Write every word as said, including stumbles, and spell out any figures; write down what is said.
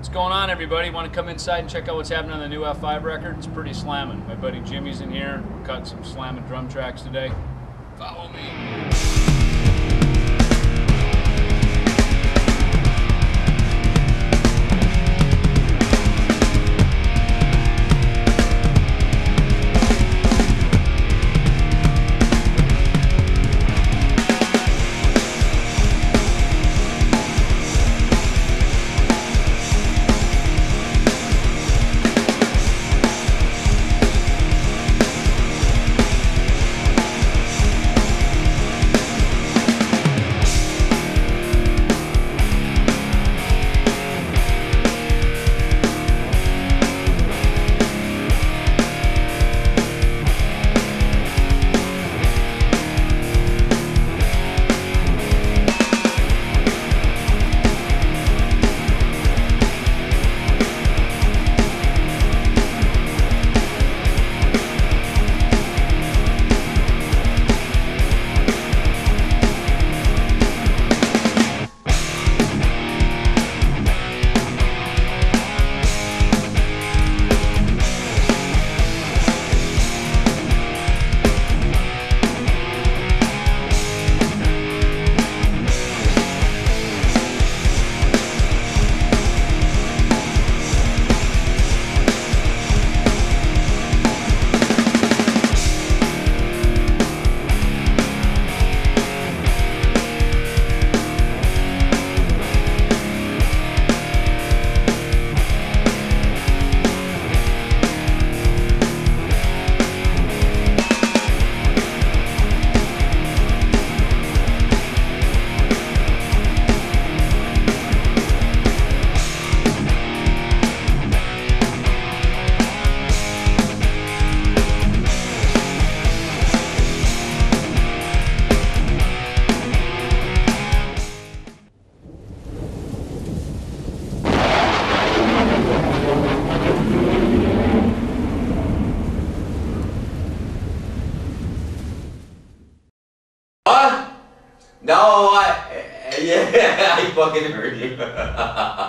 What's going on, everybody? Want to come inside and check out what's happening on the new F five record? It's pretty slamming. My buddy Jimmy's in here. We're cutting some slamming drum tracks today. Follow me. No, I, yeah, I fucking heard you.